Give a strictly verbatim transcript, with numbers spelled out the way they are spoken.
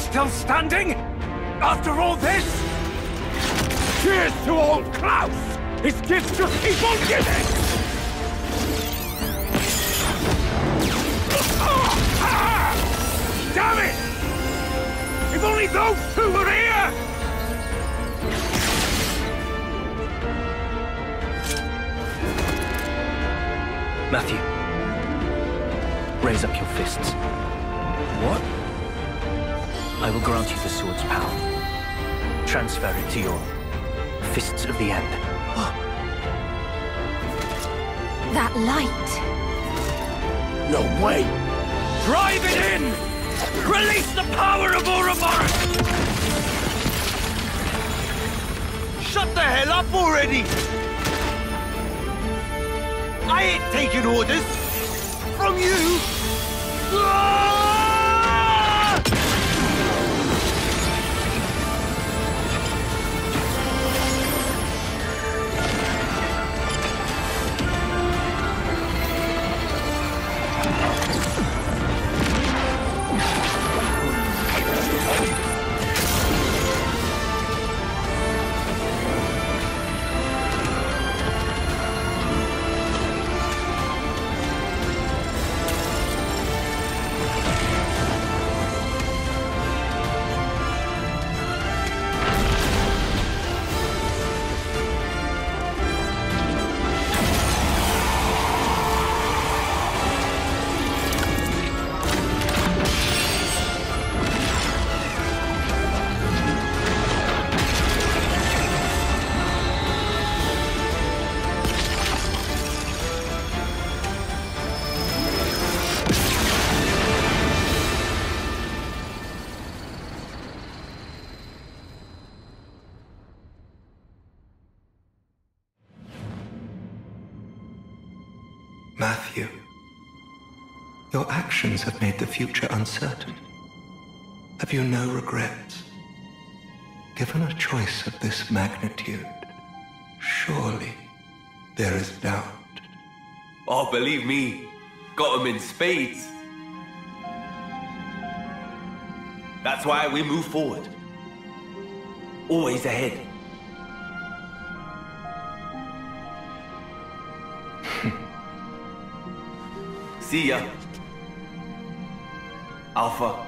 still standing? After all this? Cheers to old Klaus! His gifts just keep on giving! Damn it! If only those two were here! Matthew, raise up your fists. What? I will grant you the sword's power. Transfer it to your Fists of the End. That light! No way! Drive it in! Release the power of Ouroboros! Shut the hell up already! I ain't taking orders from you! Ah! Matthew, your actions have made the future uncertain. Have you no regrets? Given a choice of this magnitude, surely there is doubt. Oh, believe me, got 'em in spades. That's why we move forward. Always ahead. See ya. Alpha.